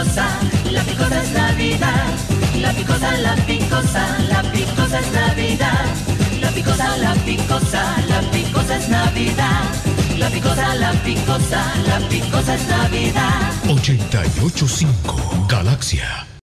picosa, la picosa es Navidad. La picosa, la picosa, la picosa es Navidad. La picosa, la picosa, la picosa es Navidad. La picosa, la picosa, la picosa es Navidad. 88.5 Galaxia.